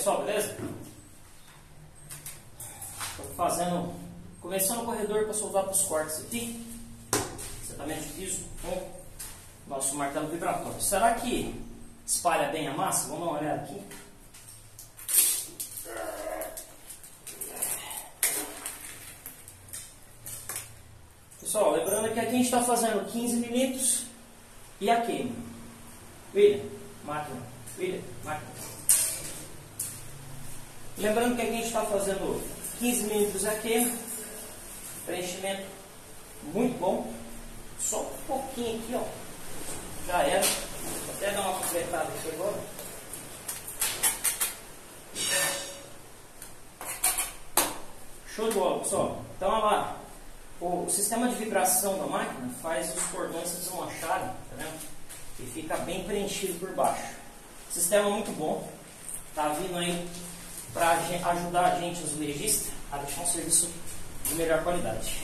pessoal, beleza? Estou começando o corredor para soltar para os cortes aqui. Setamento de piso com nosso martelo vibratório. Será que espalha bem a massa? Vamos dar uma olhada aqui. Pessoal, lembrando que aqui a gente está fazendo 15 milímetros e a queima. William, máquina. William, máquina. Lembrando que aqui a gente está fazendo 15 milímetros a queima. Preenchimento muito bom. Só um pouquinho aqui, ó. Já era. Vou até dar uma completada aqui agora. Show de bola, pessoal. Então, olha lá. O sistema de vibração da máquina faz os cordões se desmancharem, tá vendo? E fica bem preenchido por baixo. Sistema muito bom. Tá vindo aí para ajudar a gente, os legistas, a deixar um serviço de melhor qualidade.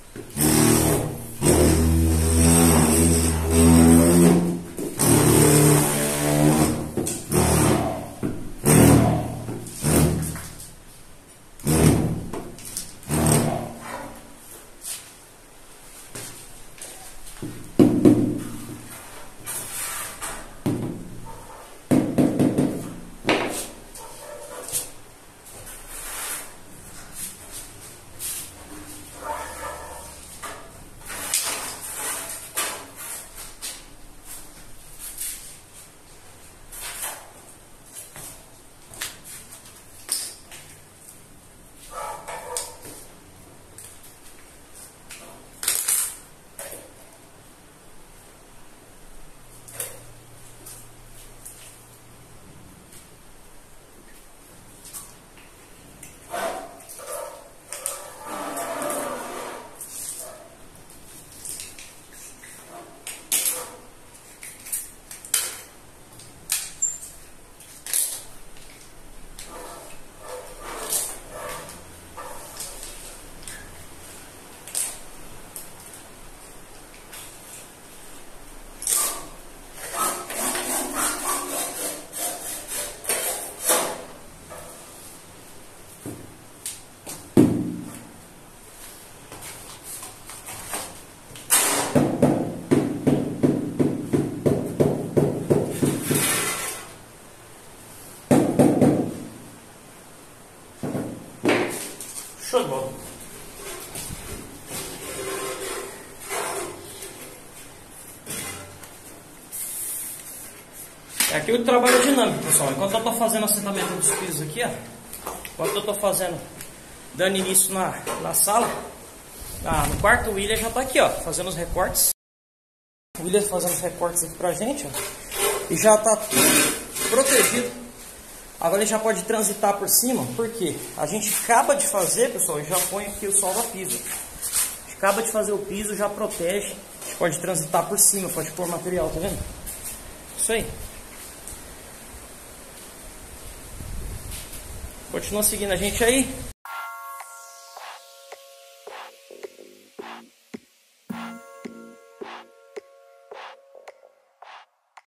Show de bola. Aqui o trabalho é dinâmico, pessoal. Enquanto eu estou fazendo o assentamento dos pisos aqui, ó, enquanto eu estou dando início na sala, no quarto, o William já está aqui, ó, fazendo os recortes. O William fazendo os recortes aqui pra gente, ó, e já está tudo protegido. Agora ele já pode transitar por cima, porque a gente acaba de fazer, pessoal, e já põe aqui o solda piso. A gente acaba de fazer o piso, já protege. A gente pode transitar por cima, pode pôr material, tá vendo? Isso aí. Continua seguindo a gente aí.